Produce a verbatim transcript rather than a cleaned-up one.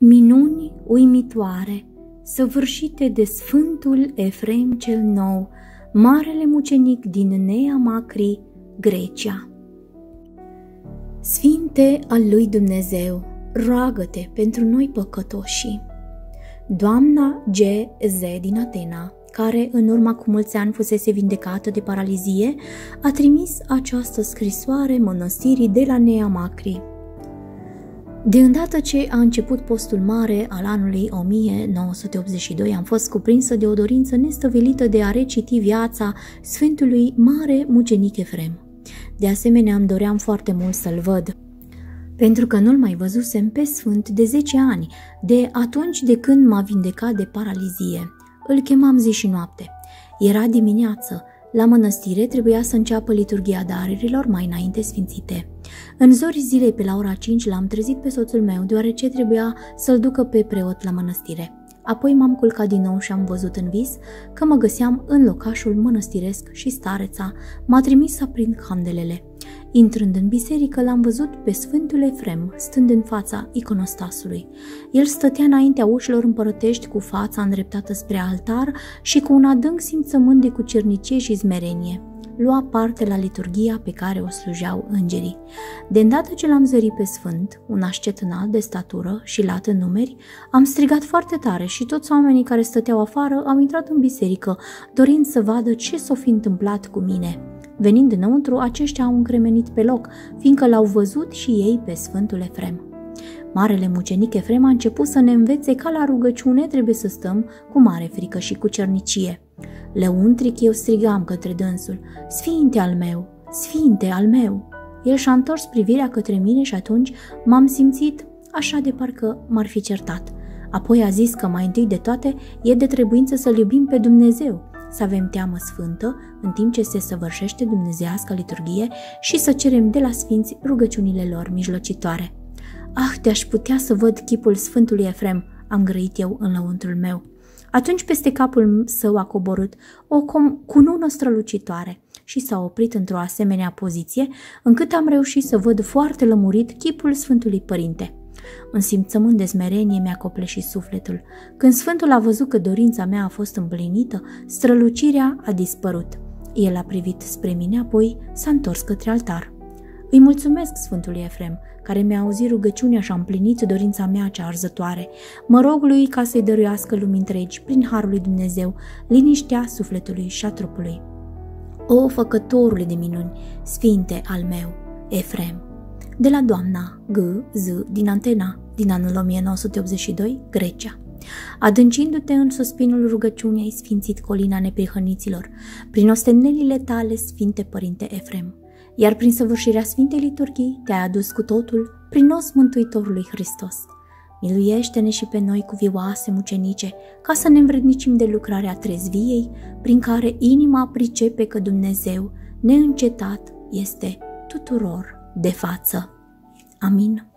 Minuni uimitoare, săvârșite de Sfântul Efrem cel Nou, marele mucenic din Nea Macri, Grecia. Sfinte al lui Dumnezeu, roagă-te pentru noi păcătoși. Doamna G Z din Atena, care în urma cu mulți ani fusese vindecată de paralizie, a trimis această scrisoare mănăstirii de la Nea Macri. De îndată ce a început postul mare al anului o mie nouă sute optzeci și doi, am fost cuprinsă de o dorință nestăvilită de a reciti viața Sfântului Mare Mucenic Efrem. De asemenea, îmi doream foarte mult să-l văd, pentru că nu-l mai văzusem pe Sfânt de zece ani, de atunci de când m-a vindecat de paralizie. Îl chemam zi și noapte. Era dimineață. La mănăstire trebuia să înceapă liturghia darurilor mai înainte sfințite. În zorii zilei pe la ora cinci l-am trezit pe soțul meu, deoarece trebuia să-l ducă pe preot la mănăstire. Apoi m-am culcat din nou și am văzut în vis că mă găseam în locașul mănăstiresc și stareța m-a trimis să aprind candelele. Intrând în biserică, l-am văzut pe Sfântul Efrem, stând în fața iconostasului. El stătea înaintea ușilor împărătești cu fața îndreptată spre altar și cu un adânc simțământ de cucernicie și smerenie. Lua parte la liturghia pe care o slujeau îngerii. De îndată ce l-am zărit pe Sfânt, un ascet înalt de statură și lat în numeri, am strigat foarte tare și toți oamenii care stăteau afară au intrat în biserică, dorind să vadă ce s-o fi întâmplat cu mine. Venind înăuntru, aceștia au încremenit pe loc, fiindcă l-au văzut și ei pe Sfântul Efrem. Marele mucenic Efrem a început să ne învețe ca la rugăciune trebuie să stăm cu mare frică și cu cernicie. Lăuntric eu strigam către dânsul: Sfinte al meu, Sfinte al meu! El și-a întors privirea către mine și atunci m-am simțit așa de parcă m-ar fi certat. Apoi a zis că mai întâi de toate e de trebuință să-L iubim pe Dumnezeu, să avem teamă sfântă în timp ce se săvârșește dumnezeiască liturghie și să cerem de la sfinți rugăciunile lor mijlocitoare. Ah, de-aș putea să văd chipul Sfântului Efrem, am grăit eu în lăuntrul meu. Atunci peste capul său a coborât o cunună strălucitoare și s-a oprit într-o asemenea poziție încât am reușit să văd foarte lămurit chipul Sfântului Părinte. Un simțământ de smerenie mi-a copleșit sufletul. Când Sfântul a văzut că dorința mea a fost împlinită, strălucirea a dispărut. El a privit spre mine, apoi s-a întors către altar. Îi mulțumesc Sfântului Efrem, care mi-a auzit rugăciunea și a împlinit dorința mea cea arzătoare. Mă rog lui ca să-i dăruiască lumii întregi, prin harul lui Dumnezeu, liniștea sufletului și a trupului. O, făcătorule de minuni, Sfinte al meu, Efrem! De la doamna G Z din Atena, din anul o mie nouă sute optzeci și doi, Grecia. Adâncindu-te în suspinul rugăciunii, ai sfințit colina neprihăniților, prin ostenelile tale, Sfinte Părinte Efrem, iar prin săvârșirea Sfintei Liturghii te-ai adus cu totul prin os Mântuitorului Hristos. Miluiește-ne și pe noi cu vioase mucenice, ca să ne învrednicim de lucrarea trezviei, prin care inima pricepe că Dumnezeu, neîncetat, este tuturor de față. Amin.